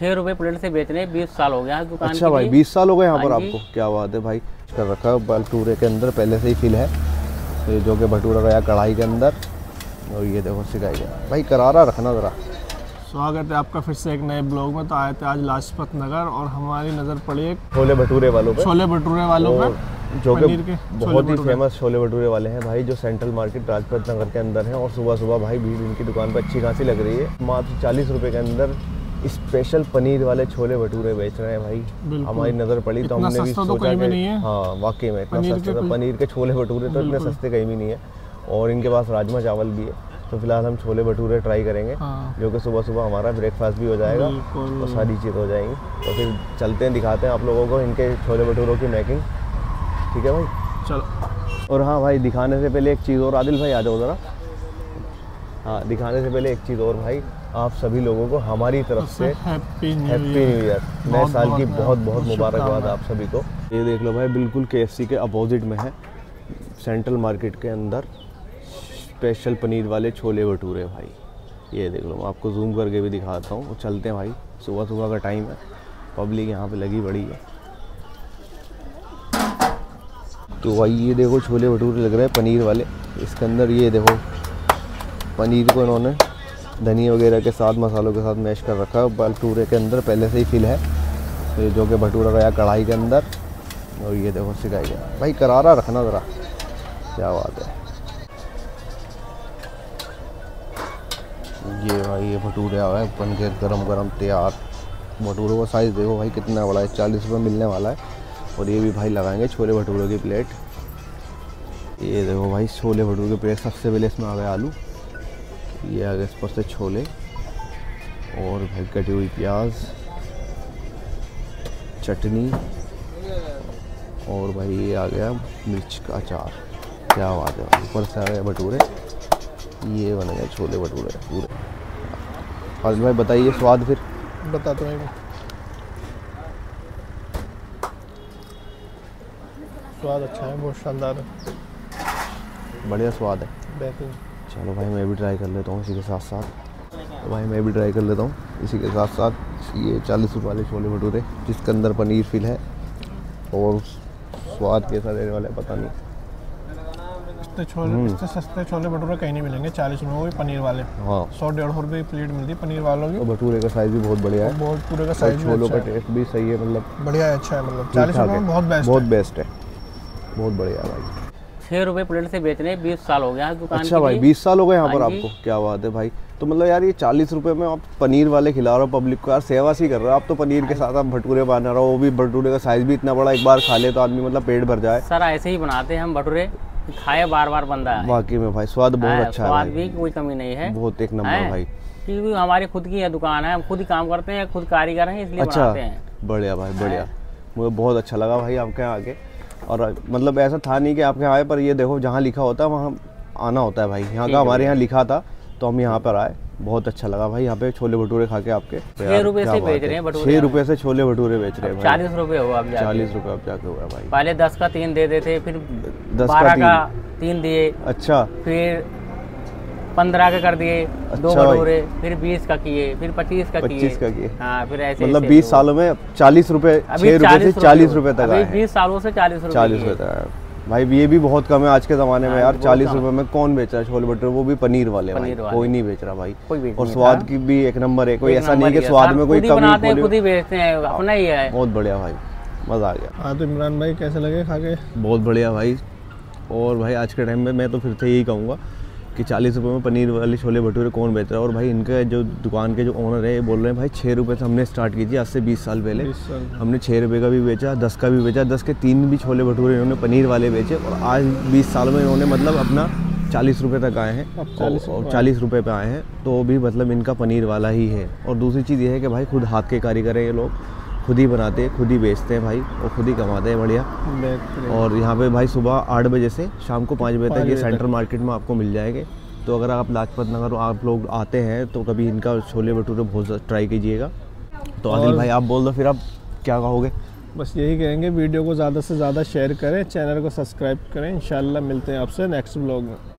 ₹6 plate से बेच रहे हैं, 20 साल हो गया दुकान। अच्छा भाई 20 साल हो गए यहाँ पर आपको, क्या बात है भाई। कर रखा है भटूरे के अंदर पहले से ही फिल है, तो जो कि भटूरा गया कढ़ाई के अंदर, और ये देखो सिखाई गया भाई, करारा रखना ज़रा। स्वागत है आपका फिर से एक नए ब्लॉग में। तो आए थे आज लाजपत नगर और हमारी नज़र पड़ी एक छोले भटूरे वालों पे, छोले भटूरे वालों पे, जो कि बहुत ही फेमस छोले भटूरे वाले हैं भाई, जो सेंट्रल मार्केट लाजपत नगर के अंदर है। और सुबह सुबह भाई भीड़ इनकी दुकान पर अच्छी खासी लग रही है। मात्र 40 रुपये के अंदर स्पेशल पनीर वाले छोले भटूरे बेच रहे हैं भाई। हमारी नज़र पड़ी तो हमने भी सोचा कि हाँ वाकई में इतना सस्ता था। पनीर के छोले भटूरे तो इतने सस्ते कहीं भी नहीं है, और इनके पास राजमा चावल भी है। तो फिलहाल हम छोले भटूरे ट्राई करेंगे, जो कि सुबह सुबह हमारा ब्रेकफास्ट भी हो जाएगा और सारी चीज़ हो जाएंगी। तो फिर चलते हैं, दिखाते हैं आप लोगों को इनके छोले भटूरों की मेकिंग। ठीक है भाई चलो। और हाँ भाई, दिखाने से पहले एक चीज़ और, आदिल भाई आ जाओ ज़रा। हाँ, दिखाने से पहले एक चीज़ और भाई, आप सभी लोगों को हमारी तरफ से हैप्पी न्यू ईयर, नए साल की बहुत बहुत मुबारकबाद आप सभी को। ये देख लो भाई, बिल्कुल KFC के अपोजिट में है, सेंट्रल मार्केट के अंदर स्पेशल पनीर वाले छोले भटूरे भाई। ये देख लो, मैं आपको जूम करके भी दिखाता हूँ। चलते हैं भाई, सुबह सुबह का टाइम है, पब्लिक यहाँ पे लगी बड़ी है। तो भाई ये देखो छोले भटूरे लग रहे हैं पनीर वाले। इसके अंदर ये देखो पनीर को इन्होंने धनिया वगैरह के साथ, मसालों के साथ मैश कर रखा है। भटूरे के अंदर पहले से ही फिल है, तो जो कि भटूरा गया कढ़ाई के अंदर, और ये देखो सिखाई गया भाई, करारा रखना ज़रा, क्या बात है। ये भाई ये भटूरे आ गए बन के गरम गरम तैयार। भटूरों का साइज़ देखो भाई कितना बड़ा है, 40 रुपये मिलने वाला है। और ये भी भाई लगाएंगे छोले भटूरों की प्लेट। ये देखो भाई छोले भटूरे की प्लेट, सबसे पहले इसमें आ गया आलू, ये आ गया इस पर से छोले, और भाई कटी हुई प्याज, चटनी, और भाई ये आ गया मिर्च का अचार। क्या बात है भाई, ऊपर से आ गए भटूरे। ये बन गए छोले भटूरे पूरे। और भाई बताइए स्वाद, फिर बताते हैं। स्वाद अच्छा है, बहुत शानदार है, बढ़िया स्वाद है, बेहतरीन। चलो भाई मैं भी ट्राई कर लेता हूँ इसी के साथ साथ। तो भाई मैं भी ट्राई कर लेता हूँ इसी के साथ साथ। ये 40 रुपये वाले छोले भटूरे, जिसके अंदर पनीर फिल है, और स्वाद कैसा देने वाला है पता नहीं। इतने सस्ते छोले भटूरे कहीं नहीं मिलेंगे 40 रुपये, वो भी पनीर वाले। हाँ, 100-150 रुपये की प्लेट मिलती है पनीर वालों की। और भटूरे का साइज़ भी बहुत बढ़िया है, बहुत पूरे का साइज़, छोलों का टेस्ट भी सही है, मतलब बढ़िया है, अच्छा है, मतलब 40 रुपये में बहुत बेस्ट है, बहुत बढ़िया भाई। ₹6 प्लेट से बेच रहे हैं, 20 साल हो गया दुकान। अच्छा भाई 20 साल हो गए यहाँ पर आपको, क्या बात है भाई। तो मतलब यार ये 40 रुपये में आप पनीर वाले खिला रहे हो पब्लिक को, यार सेवा सी कर रहे हो आप तो। पनीर के साथ आप भटूरे बना रहे हो, वो भी भटूरे का साइज़ भी इतना बड़ा, एक बार खा ले तो आदमी मतलब पेट भर जाए। सर ऐसे ही बनाते हैं हम भटूरे, खाए बार बार बंदा है। वाकई में भाई स्वाद बहुत अच्छा है, स्वाद भी कोई कमी नहीं है, बहुत एक नंबर भाई। क्योंकि हमारी खुद की दुकान है, हम खुद ही काम करते हैं, खुद कारीगर हैं, इसलिए बनाते हैं। बढ़िया भाई बढ़िया, मुझे बहुत अच्छा लगा भाई आपके यहाँ आके। और मतलब ऐसा था नहीं कि आपके यहाँ आए, पर ये देखो जहाँ लिखा होता है वहाँ आना होता है भाई। यहाँ का हमारे यहाँ लिखा था तो हम यहाँ पर आए, बहुत अच्छा लगा भाई। यहाँ पे छोले भटूरे खा के आपके 6 रुपये से बेच रहे हैं भटूरे, 6 रुपये से छोले भटूरे बेच रहे हैं। 40 रुपये हुआ अब, 40 रुपये अब जाके हुआ भाई। पहले 10 का 3 दे देते, फिर 12 का 3 दिए, अच्छा, फिर 15 का कर दिए 2 भटूरे, फिर 20 का किए, फिर 25 का किए। हाँ, फिर ऐसे मतलब 20 सालों में 40 रुपये, 6 रुपये से 40 रुपये तक आए। 20 सालों से 40 रुपये तक आए भाई। ये भी बहुत कम है आज के ज़माने में यार। 40 रुपये में कौन बेच रहा है छोले भटूरे, वो भी पनीर वाले भाई, कोई नहीं बेच रहा भाई। और स्वाद की भी एक नंबर है, कोई ऐसा नहीं कि स्वाद में कोई कमी। खुद ही बेचते हैं, अपना ही है। बहुत बढ़िया भाई, मज़ा आ गया। हाँ, तो इमरान भाई कैसे लगे खा के? बहुत बढ़िया भाई। और भाई आज के टाइम में मैं तो फिर से यही कहूँगा कि 40 रुपये में पनीर वाले छोले भटूरे कौन बेच रहा है। और भाई इनके जो दुकान के जो ओनर है ये बोल रहे हैं भाई 6 रुपये से हमने स्टार्ट की थी, आज से 20 साल पहले। हमने 6 रुपये का भी बेचा, 10 का भी बेचा, 10 के 3 भी छोले भटूरे इन्होंने पनीर वाले बेचे। और आज 20 साल में इन्होंने मतलब अपना 40 रुपये तक आए हैं, 40 रुपये पे आए हैं, तो भी मतलब इनका पनीर वाला ही है। और दूसरी चीज़ ये है कि भाई खुद हाथ के कारीगर है ये लोग, खुद ही बनाते हैं, खुद ही बेचते हैं भाई, और खुद ही कमाते हैं बढ़िया। और यहाँ पे भाई सुबह 8 बजे से शाम को 5 बजे तक ये सेंट्रल मार्केट में आपको मिल जाएंगे। तो अगर आप लाजपत नगर आप लोग आते हैं तो कभी इनका छोले भटूरे बहुत ट्राई कीजिएगा। तो आदिल भाई आप बोल दो, फिर आप क्या कहोगे? बस यही कहेंगे, वीडियो को ज़्यादा से ज़्यादा शेयर करें, चैनल को सब्सक्राइब करें। इंशाल्लाह मिलते हैं आपसे नेक्स्ट व्लॉग में।